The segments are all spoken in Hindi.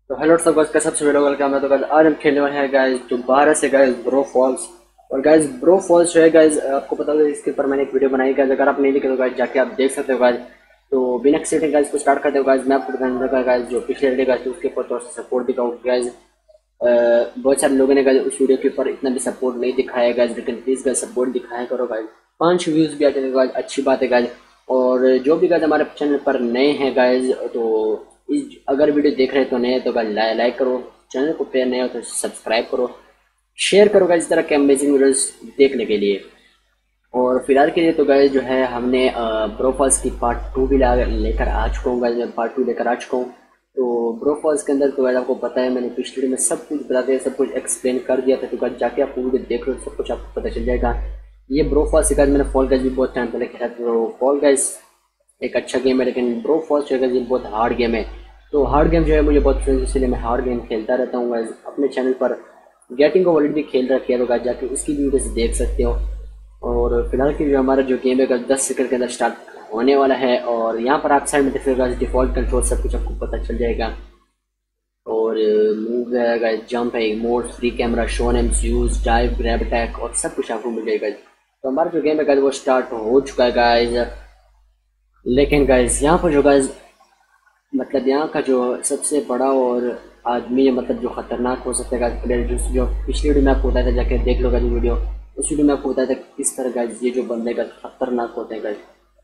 तो हेलो सब गाइस, कैसे सब लोग वेलकम है। तो गाइस आज हम खेलने वाले हैं गाइस दोबारा से गाइस ब्रो फॉल्स। और गाइस ब्रो फॉल्स जो है गाइस, आपको पता है इसके ऊपर मैंने एक वीडियो बनाई गाइस। अगर आप नहीं देखे तो गाइस जाके आप देख सकते हो गाइस। तो बिना किसी सेटिंग गाइस को स्टार्ट करते हो गाइस। मैं आपको बताने लगा गाइस जो पिछले वीडियो गाइस उसके ऊपर थोड़ा सा सपोर्ट दिखाऊँ गाइस। बहुत सारे लोगों ने गाइस उस वीडियो के ऊपर इतना भी सपोर्ट नहीं दिखाया गाइस, लेकिन प्लीज गाइस सपोर्ट दिखाया करो गाइस। 5 व्यूज भी आ जाएंगे गाइस, अच्छी बात है गाइस। और जो भी गाइस हमारे चैनल पर नए हैं गाइस, तो अगर वीडियो देख रहे हैं तो नए तो गाइस लाइक करो, चैनल को पे नए हो तो सब्सक्राइब करो, शेयर करो गाइस इस तरह के अमेजिंग वीडियोस देखने के लिए। और फिलहाल के लिए तो गाइस जो है हमने ब्रोफॉल्स की पार्ट 2 भी लेकर आ चुका हूँ गाइस। मैं पार्ट 2 लेकर आ चुका हूँ। तो ब्रोफॉल्स के अंदर तो गाइस आपको पता है, मैंने पिछले वीडियो में सब कुछ बता दिया, सब कुछ एक्सप्लेन कर दिया था। तो गाइस जाके आप वीडियो देख लो, सब कुछ आपको पता चल जाएगा। ये ब्रोफॉल्स से गाइस मैंने फॉल गाइस भी बहुत टाइम पहले खेला। तो फॉल गाइस एक अच्छा गेम है, लेकिन ब्रोफॉल्स जो है ये बहुत हार्ड गेम है। तो हार्ड गेम जो है मुझे बहुत पसंद है, इसलिए मैं हार्ड गेम खेलता रहता हूँ गाइस। अपने चैनल पर गेटिंग ओवर भी खेल रखी है, तो गाइस जाके उसकी भी वीडियोस देख सकते हो। और फिलहाल के जो हमारा जो गेम है 10 सेकंड के अंदर स्टार्ट होने वाला है। और यहाँ पर आप साइड में देखिएगा डिफॉल्ट कंट्रोल सब कुछ आपको पता चल जाएगा। और मूव है, जंप है, mode, free camera, shown aims, use, dive, grab attack और सब कुछ आपको मिल जाएगा। तो हमारा जो गेम है गाइस वो स्टार्ट हो चुका है गाइस। लेकिन गाइस यहाँ पर जो गाइस मतलब यहाँ का जो सबसे बड़ा और आदमी है, मतलब जो खतरनाक हो सकता है गाइस प्लेयर, जो पिछली वीडियो में आपको बताया था, जाके देख लो गाइस वीडियो। उस वीडियो में आपको बताया था किस तरह गाइस ये जो बंदे का खतरनाक होते हैं गाइस।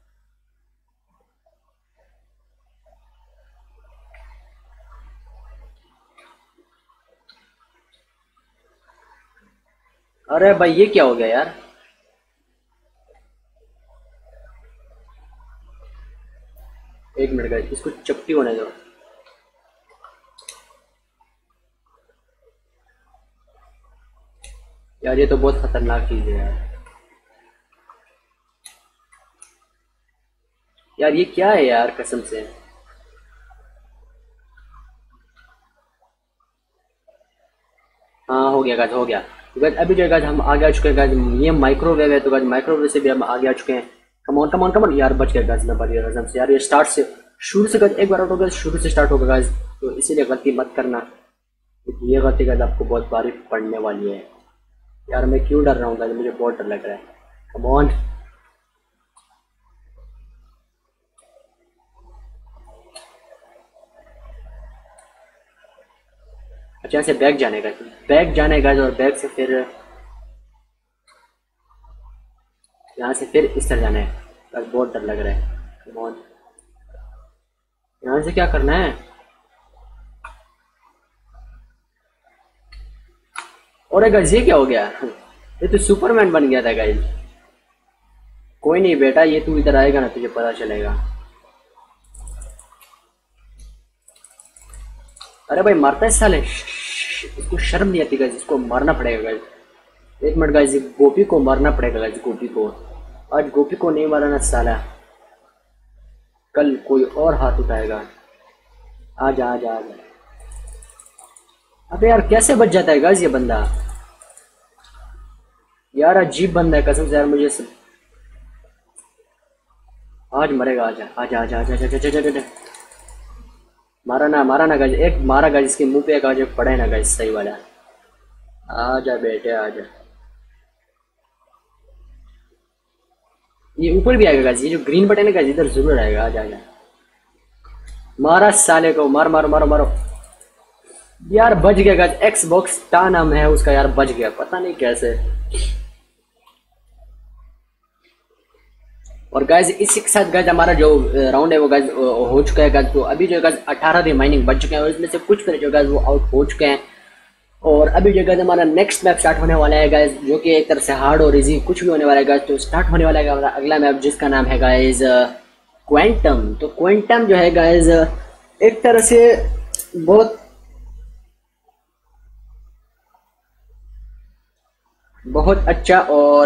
अरे भाई ये क्या हो गया यार। एक मिनट गाइस, इसको चपटी होने दो। यार ये तो बहुत खतरनाक चीज है यार। यार ये क्या है यार, कसम से। हाँ हो गया गाइस, हो गया। तो गाइस अभी जो है गाइस हम आगे आ चुके हैं गाइस। ये माइक्रोवेव है, तो गाइस माइक्रोवेव से भी हम आगे आ चुके हैं। Come on come on come on यार, बच गया गाइस, मैं बच गया कसम से यार। ये स्टार्ट से शुरू से गाइस एक बार आउट हो गया, शुरू से स्टार्ट होगा गाइस। तो इसीलिए गलती मत करना, क्योंकि ये गलती गाइस आपको बहुत भारी पड़ने वाली है। यार मैं क्यों डर रहा हूँ गाइस, मुझे बहुत डर लग रहा है। Come on. अच्छा यहाँ से बैग जाने का, बैग जाने का, और बैग से फिर यहाँ से फिर इस तरह जाना है। बस बहुत डर लग रहा है। Come on. यहाँ से क्या करना है। और गाइस ये क्या हो गया। ये तो सुपरमैन बन गया था गाइस। कोई नहीं बेटा, ये तू इधर आएगा ना तुझे पता चलेगा। अरे भाई मारता है साले, इसको शर्म नहीं आती गाइस, इसको मारना पड़ेगा गाइस। एक मिनट गाइस, गोपी को मारना पड़ेगा गाइस, गोपी को। आज गोपी को नहीं मारा ना साला, कल कोई और हाथ उठाएगा। आजा आजा आजा। अबे यार कैसे बच जाता है गाइस ये बंदा। यार अजीब बंदा है कसम से यार, मुझे आज मरेगा। आजा आजा आजा आजा आजा आजा आजा आजा। मारा ना गाइस, एक मारा गाइस, इसके मुंह पे एक आज पड़े ना गाइस, सही वाला। आजा बेटे आजा। ये ऊपर भी आएगा गाइस, ये जो ग्रीन बटन है गाइस इधर जरूर आएगा। आजा आजा। मारा साले को, मार मारो मारो मारो। यार बच गया गाइस, एक्स बॉक्स टा नाम है उसका यार, बच गया पता नहीं कैसे। और गाइस इसी के साथ गाइस हमारा जो राउंड है वो गाइस हो चुका है गाइस। तो अभी जो गाइस 18 रिमाइनिंग बच चुके हैं, और इसमें से कुछ प्लेयर जो गाइस वो आउट हो चुके हैं। और अभी जो गाइस हमारा नेक्स्ट मैप स्टार्ट होने वाला है गाइस, जो कि एक तरह से हार्ड और इजी कुछ भी होने वाला है गाइस। तो स्टार्ट होने वाला है हमारा अगला मैप, जिसका नाम है गाइस क्वेंटम। तो क्वेंटम जो है गाइस एक तरह से बहुत बहुत अच्छा और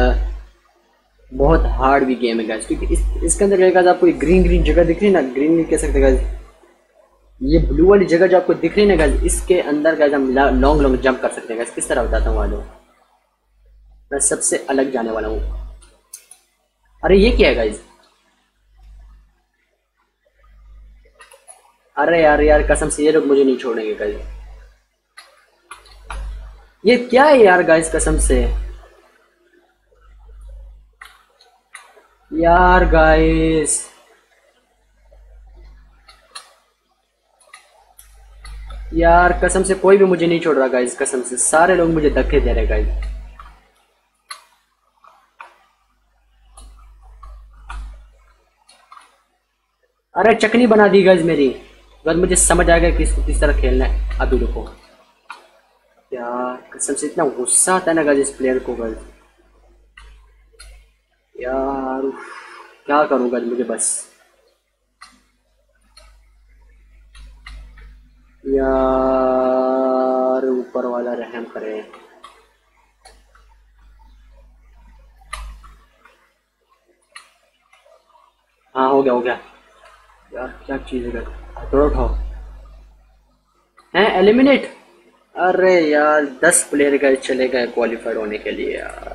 बहुत हार्ड भी गेम है गाइस, क्योंकि इसके अंदर जो है आपको ग्रीन ग्रीन जगह दिख रही है ना, ग्रीन ग्रीन कह सकते हैं गाइस। ये ब्लू वाली जगह जो आपको दिख रही है ना गाइस, इसके अंदर गाइस हम लॉन्ग लॉन्ग जंप कर सकते हैं गाइस। किस तरह बताता हूँ आज मैं सबसे अलग जाने वाला हूँ। अरे ये क्या है गाइस। अरे यार यार कसम से ये लोग मुझे नहीं छोड़ेंगे गाइस। ये क्या है यार गाइस कसम से। यार गाइस यार कसम से कोई भी मुझे नहीं छोड़ रहा गाइस, कसम से सारे लोग मुझे धक्के दे रहे गाइस। अरे चकनी बना दी गाइस मेरी। बस मुझे समझ आ गया कि इसको किस तरह खेलना है। अभी रुको यार, कसम से इतना गुस्सा आता है ना गाइस इस प्लेयर को गाइस। यार उफ, क्या करूंगा मुझे बस। यार ऊपर वाला रहम करे। हाँ हो गया हो गया। यार क्या चीज है हथौड़ा उठाओ। हैं एलिमिनेट। अरे यार 10 प्लेयर गए चले गए क्वालिफाइड होने के लिए यार।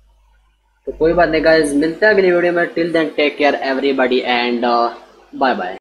तो कोई बात नहीं गाइस, मिलते हैं अगली वीडियो में। Till then take care everybody and bye bye.